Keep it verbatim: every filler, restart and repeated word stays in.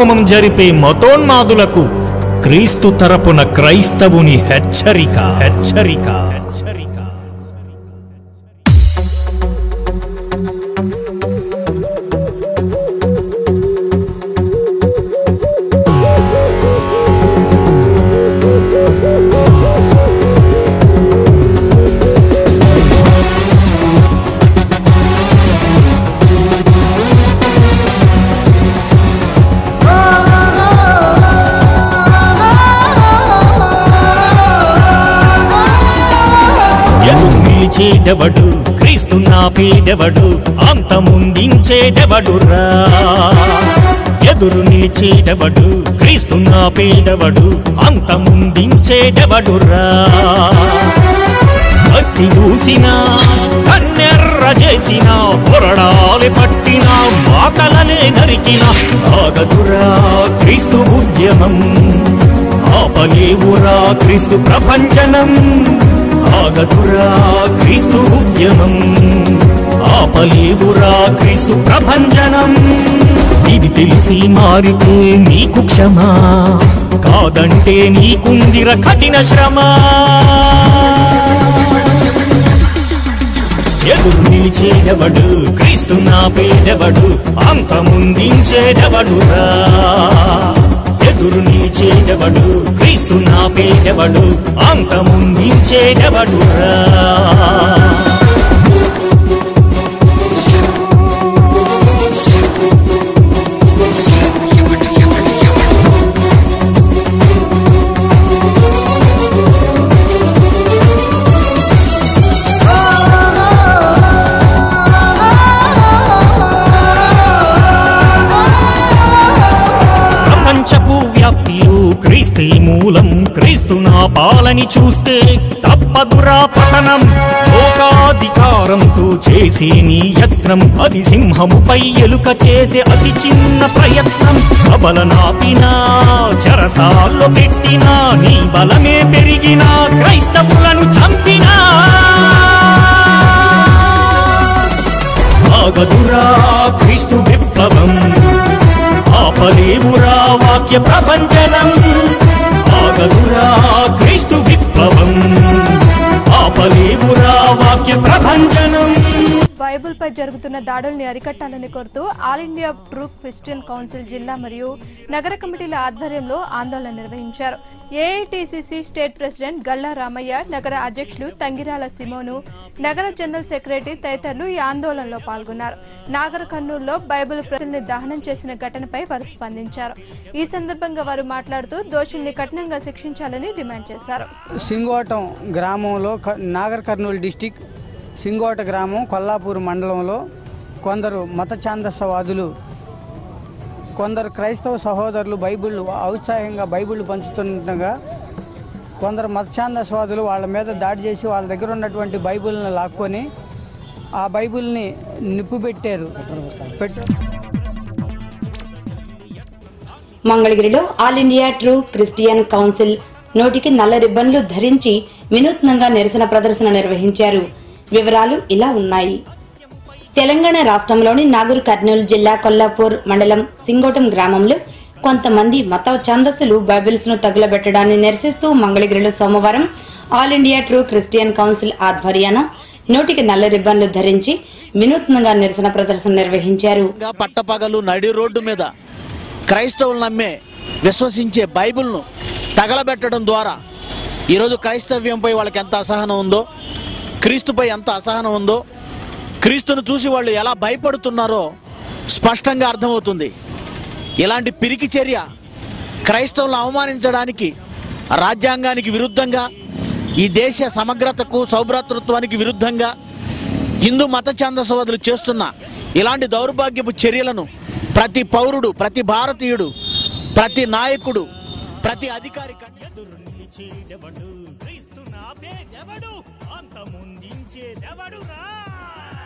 హోమం జరిపే మతోన్మాదులకు క్రీస్తు తరపున క్రైస్తవుని హెచ్చరిక హెచ్చరిక హెచ్చరిక చేదవడు క్రీస్తు నాపేదవడు అంతముందించేదవడురా ఎదురు నిలిచేదవడు క్రీస్తు నాపేదవడు అంతముందించేదవడురా భక్తి దూసినా కన్నెర్ర చేసినా కొరడాలి పట్టినా మాటలనే నరికినా ఆగదురా క్రీస్తు ఉద్యమం ఆపలేవురా క్రీస్తు ప్రపంచనం ఆగదురా క్రీస్తు ఉద్యమం ఆపలేవురా క్రీస్తు ప్రభంజనం ఇది తెలిసి మారితే నీకు క్షమా కాదంటే నీకుందిర కఠిన శ్రమ ఎదురు నిలిచేదవడు క్రీస్తు నాపేదవడు అంతముందించేదవడురా ఎదురు నిలిచేదవడు క్రీస్తు నాపేదవడు అంతముందించేదవడురా క్రీస్తే మూలం క్రీస్తు నా పాలని చూస్తే తప్పదురా పతనం లోకాధికారంతో చేసే నీ యత్నం అది సింహముపై ఎలుక చేసే అతి చిన్న ప్రయత్నం సబల నాపినా చెరసాల్లో పెట్టినా నీ బలమే పెరిగినా క్రైస్తవులను చంపినా ఆగదురా క్రీస్తు విప్లవం ఆపలేవురా వాక్య ప్రభంజనం ఆగదురా క్రీస్తు విప్లవం ఆపలేవురా వాక్య ప్రభంజనం బైబిల్ పై జరుగుతున్న దాడుల్ని అరికట్టాలని కోరుతూ all India true Christian council జిల్లా మరియు నగర కమిటీల ఆధ్వర్యంలో ఆందోళన నిర్వహించారు. AITCC state president Galla Ramaiah, నగర అధ్యక్షులు తంగిరాల సిమోను, నగర జనరల్ సెక్రటరీ తదితరులు ఈ ఆందోళనలో పాల్గొన్నారు. నాగర్ కర్నూలులో బైబిల్ ప్రతుల్ని దహనం చేసిన ఘటనపై వారు స్పందించారు. ఈ సందర్భంగా వారు మాట్లాడుతూ దోషుల్ని కఠినంగా శిక్షించాలని డిమాండ్ చేశారు. సింగోటం గ్రామంలో నాగర్ కర్నూలు డిస్టిక్ సింగోట గ్రామం కొల్లాపూర్ మండలంలో కొందరు మత ఛాందసవాదులు కొందరు క్రైస్తవ సహోదరులు బైబిల్ ఔత్సాహంగా బైబిల్ పంచుతుండగా కొందరు మత ఛాందసవాదులు వాళ్ళ మీద దాడి చేసి వాళ్ళ దగ్గర ఉన్నటువంటి బైబిల్ని లాక్కొని ఆ బైబిల్ని నిప్పు పెట్టారు. మంగళగిరిలో all India true Christian council నోటికి నల్ల రిబ్బన్లు ధరించి వినూత్నంగా నిరసన ప్రదర్శన నిర్వహించారు. వివరాలు ఇలా ఉన్నాయి. తెలంగాణ రాష్ట్రంలోని నాగర్ కర్నూలు జిల్లా కొల్లాపూర్ మండలం సింగోటం గ్రామంలో కొంతమంది మత ఛాందస్సులు బైబిల్స్ ను తగులబెట్టడాన్ని నిరసిస్తూ మంగళగిరిలో సోమవారం all India true Christian council ఆధ్వర్యాన నోటికి నల్ల రిబ్బన్లు ధరించి వినూత్నంగా నిరసన ప్రదర్శన నిర్వహించారు. పట్టపగలు నడి రోడ్డు మీద క్రైస్తవులు నమ్మే విశ్వసించే బైబిల్ ను తగలబెట్టడం ద్వారా ఈరోజు క్రైస్తవ్యంపై వాళ్ళకి ఎంత అసహనం ఉందో, క్రీస్తుపై ఎంత అసహనం ఉందో, క్రీస్తును చూసి వాళ్ళు ఎలా భయపడుతున్నారో స్పష్టంగా అర్థమవుతుంది. ఇలాంటి పిరికి చర్య క్రైస్తవులను అవమానించడానికి, రాజ్యాంగానికి విరుద్ధంగా, ఈ దేశ సమగ్రతకు సౌభ్రాతృత్వానికి విరుద్ధంగా హిందూ మత ఛాందసవాదులు చేస్తున్న ఇలాంటి దౌర్భాగ్యపు చర్యలను ప్రతి పౌరుడు, ప్రతి భారతీయుడు, ప్రతి నాయకుడు, ప్రతి అధికారి క్రీస్తు నాపేదెవడు అంతముందించేదెవడురా